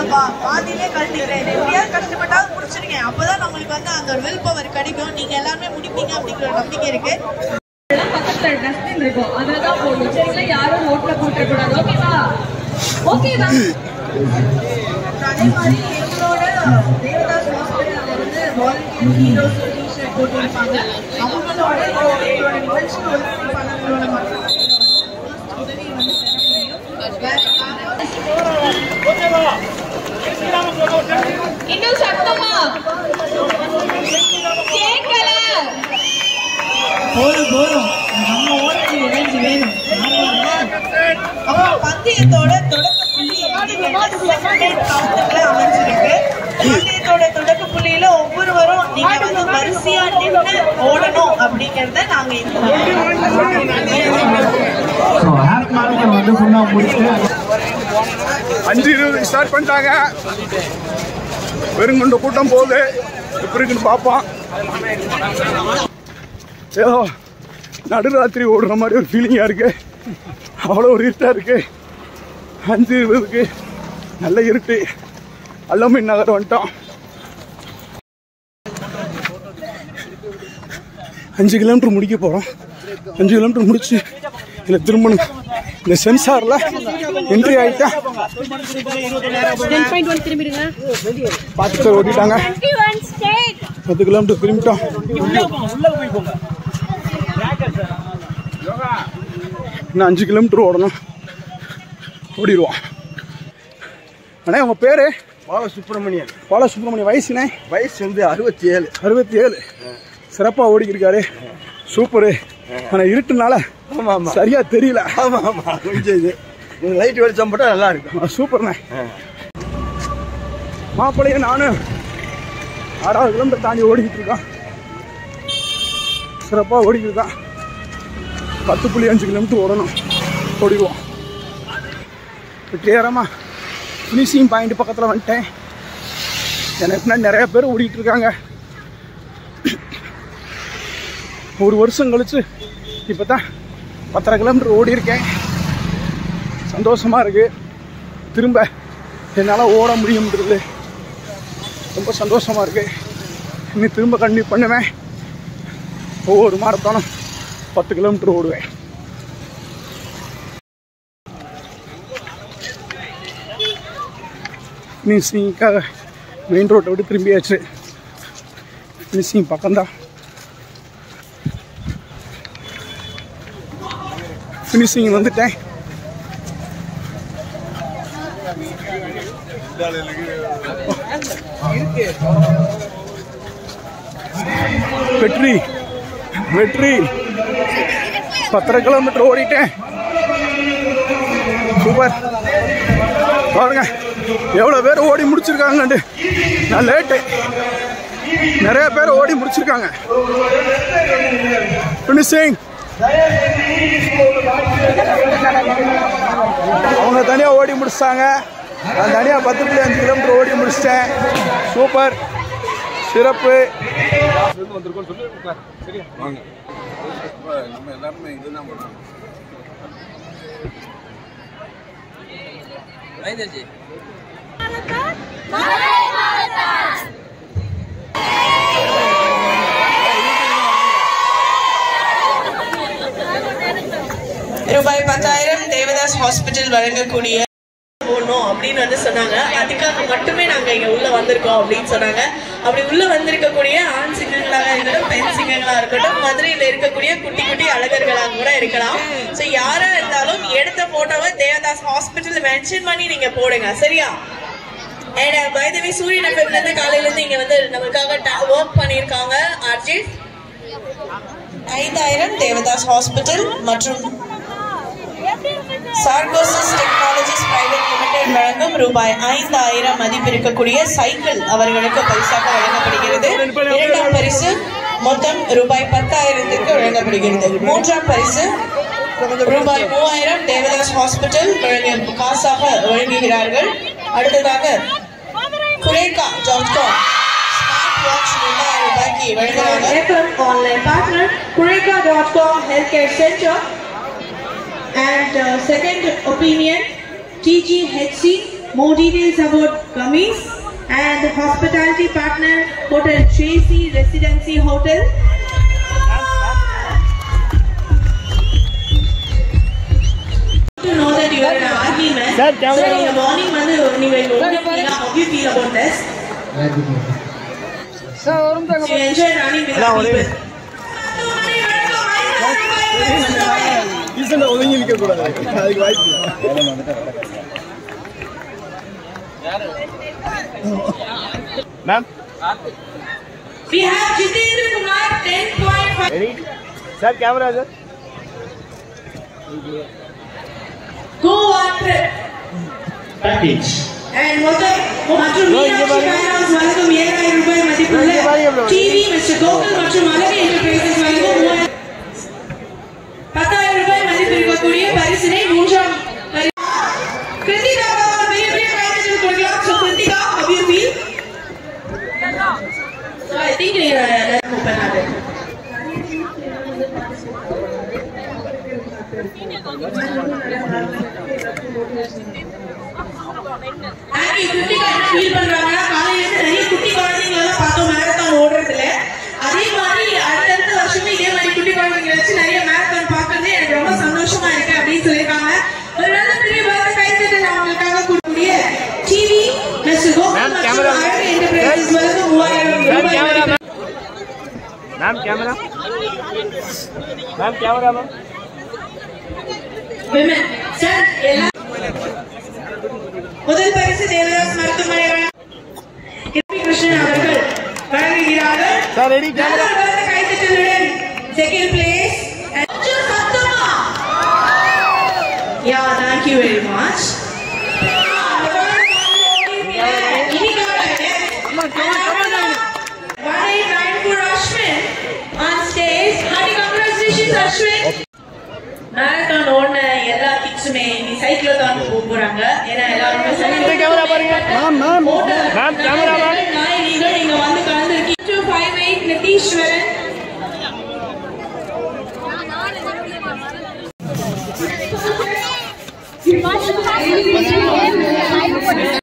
பாதியிலே கழட்டிக்கிறேன். எப்படியாவது கஷ்டப்பட்டாலும் முடிச்சிருங்க. அப்பதான் நம்மளுக்கு வந்து அந்த ஒரு வில் பவர் கிடைக்கும். நீங்க எல்லாருமே முடிப்பீங்க அப்படிங்கிற ஒரு நம்பிக்கை இருக்கு. பக்கத்துல டஸ்ட்பின் இருக்கும், அததான் போடணும். சரிங்களா? யாரும் ரோட்ல போட்டக்கூடாது. ஓகேவா? ஓகேவா? அதே மாதிரி எங்களோட தேவதாஸ் ஹாஸ்பிட்டல் வந்து வாலண்டியர் ஹீரோஸ் டிஷர்ட் போட்டிருப்பாங்க. அவங்களோட எங்களோட நிகழ்ச்சி உதவி பண்ணவங்களோட மக்கள் உதவி வந்து பெற முடியும். இன்னும் சத்தமா கேட்கல. போதும் நம்ம ஓட்டு இணைஞ்சு வேணும். அப்புறம் பந்தயத்தோட தொடக்க புள்ளி அமைஞ்சிருக்கு. பந்தயத்தோட தொடக்க புள்ளியில ஒவ்வொருவரும் நீங்க வந்து வரிசையா நின்று ஓடணும் அப்படிங்கறத நாங்க 5:20 ஸ்டார்ட் பண்ணிட்டாங்க. பெருங்கொண்ட கூட்டம் போகுது. எப்படி இருக்குன்னு பார்ப்போம். ஏதோ நடுராத்திரி ஓடுற மாதிரி ஒரு ஃபீலிங்காக இருக்கு. அவ்வளோ ஒரு இருட்டாக இருக்கு. 5:20க்கு நல்ல இருட்டு. அல்லமின் நகர் வந்துட்டோம். 5 கிலோமீட்டர் முடிக்க போகிறோம். 5 கிலோமீட்டர் முடிச்சு இல்லை திரும்பணும். இந்த சென்சாரில் என்ட்ரி ஆகிட்டா 10 பேர் ஓட்டிட்டாங்க. 10 கிலோமீட்டர் திரும்பிட்டோம். இன்னும் 5 கிலோமீட்டர் ஓடணும். ஓடிடுவோம். அண்ணே உங்கள் பேர்? பாலசுப்ரமணியன். பாலசுப்ரமணியன். வயசுண்ணே? வயசு வந்து 67. 67. சிறப்பாக ஓடிக்கிருக்காரு. சூப்பரு. ஆனால் இருட்டுனால சரியா தெரியல. ஆமா ஆமா கொஞ்சம் இது லைட் வெளிச்சம் போட்டால் நல்லா இருக்கும். சூப்பர்ண்ணே. மாப்பிள்ளையும் நானும் 6வது கிலோமீட்டர் தாண்டி ஓடிக்கிட்டு இருக்கோம். சிறப்பாக ஓடிக்கிட்டு இருக்கான். 10.5 கிலோமீட்டர் ஓடணும். ஓடிடுவோம். கிளியரமாக ஃபினிஷிங் பாயிண்ட் பக்கத்தில் வந்துட்டேன். எனக்கு பின்னாடி நிறைய பேர் ஓடிக்கிட்டு இருக்காங்க. ஒரு வருஷம் கழிச்சு இப்போ தான் 10.5 கிலோமீட்டர் ஓடி இருக்கேன். சந்தோஷமாக இருக்குது. திரும்ப என்னால் ஓட முடியும்ன்றது ரொம்ப சந்தோஷமாக இருக்குது. இன்னும் திரும்ப கண்டினியூ பண்ணுவேன். ஒவ்வொரு மாரத்தானும் 10 கிலோமீட்டர் ஓடுவேன். ஃபினிஷிங்காக மெயின் ரோட்டை விட்டு திரும்பியாச்சு. ஃபினிஷிங் பக்கம்தான். ஃபினிஷிங் வந்துட்டேன். வெற்றி வெற்றி. 10.5 கிலோமீட்டர் ஓடிட்டேன். சூப்பர். பாருங்க எவ்வளோ பேர் ஓடி முடிச்சிருக்காங்கண்டு. நான் லேட்டு. நிறைய பேர் ஓடி முடிச்சிருக்காங்க. ஃபினிஷிங். அவங்க தனியாக ஓடி முடிச்சிட்டாங்க. நான் தனியாக 10.5 கிலோமீட்டர் ஓடி முடிச்சிட்டேன். சூப்பர். சிறப்பு. வந்திருக்கோம் சொல்லி சரியா வாங்க. நம்ம எல்லாருமே இதுதான் பண்ணுறோம். ரூபாய் 10,000 தேவதாஸ் ஹாஸ்பிட்டல் வழங்கக்கூடிய போடணும் அப்படின்னு வந்து சொன்னாங்க. அதுக்காக மட்டுமே நாங்க இங்க உள்ள வந்திருக்கோம் அப்படின்னு சொன்னாங்க. அப்படி உள்ள வந்திருக்கக்கூடிய ஆண் சிங்கங்களாக இருக்கட்டும், பெண் சிங்கங்களா இருக்கட்டும், மதுரையில இருக்கக்கூடிய குட்டி குட்டி அழகர்களாக கூட இருக்கலாம். சோ யாரா இருந்தாலும் எடுத்த போட்டோவை தேவதாஸ் ஹாஸ்பிட்டல் மென்ஷன் பண்ணி நீங்க போடுங்க. சரியா? பை தி வே சூரியன் எஃப்எம்ல இருந்து காலையில இருந்து இங்க வந்து நமக்காக ஒர்க் பண்ணிருக்காங்க அர்ஜித். 5,000 தேவதாஸ் ஹாஸ்பிட்டல் மற்றும் சார்கோசிஸ் டெக்னாலஜிஸ் பிரைவேட் லிமிடெட் வழங்கும் ரூபாய் 5,000 மதிப்பிருக்கக்கூடிய சைக்கிள் அவர்களுக்கு பரிசாக வழங்கப்படுகிறது. 2ஆம் பரிசு மொத்தம் ரூபாய் 10,000க்கு வழங்கப்படுகிறது. 3ஆம் பரிசு ரூபாய் 3,000 தேவதாஸ் ஹாஸ்பிட்டல் காசாக வழங்குகிறார்கள். அடுத்ததாக kureka.com ஸ்மார்ட் வாட்ச் 2,000 ரூபாய்க்கு வழங்குகிறார்கள். Online partner kureka.com healthcare centre and second opinion TGHC More details about gummies and hospitality partner Hotel Tracy Residency Hotel. To know that you are an army man. Sir, in the morning, how you feel about this? So you enjoy running with the people. Ma'am? We have Jitendra Kumar 10.5. Ready? Sir, camera, sir. Go on trip. Package. And மற்றும் Meenakshi finance வழங்கும் 7000 ரூபாய் மதிப்புள்ள TV mister Gokul மற்றும் அழகு enterprises வழங்கும் 10,000 ரூபாய் மதிப்பு இருக்கக்கூடிய பரிசினை மூன்றாம் கிருத்திகா ஒரு பெரிய கைதட்டல் கொடுக்கலாம். So Krithika, how you feel? So I think let's open up. Aunty Krithika என்ன ஃபீல் பண்றாங்கன்னா, காலையில இருந்து நிறைய குட்டி குழந்தைங்க எல்லாம் பார்த்தோம் மேரத்தான் ஓடுறதுல. அதே மாதிரி அடுத்த வருஷமே இதே மாதிரி குட்டி குழந்தைங்க வச்சு நிறைய மேரத்தான் பார்க்கறது எனக்கு ரொம்ப சந்தோஷமா இருக்கு அப்படின்னு சொல்லியிருக்காங்க. ஒரு நல்ல பெரிய கைத்தட்டல் அவங்களுக்காக கொடுக்கக்கூடிய டிவி மிஸ்டர் கோகுல் மற்றும் அழகு என்டர்பிரைசஸ் வழங்கும் 3000 ரூபாய். Ma'am, camera. Ma'am, camera, ma'am. Women, sir, முதல் பரிசு தேவதாஸ் மருத்துவமனை கிருஷ்ணன் அவர்கள் வழங்குகிறார்கள். Sir, ready, camera. கைத்தட்டலுடன் second place. Yeah, thank you very much. On stage, hearty congratulations, Ashwin. Marathon ஓடுன எல்லா கிட்ஸுமே நீ சைக்கிள்ல தான் போறாங்க. ஏன்னா எல்லாரும் சைக்கிள் கேமரா பாருங்க. மேம் கேமரா நீங்க இங்க வந்து கலந்துருக்கீங்க. 258 நிதீஸ்வரன்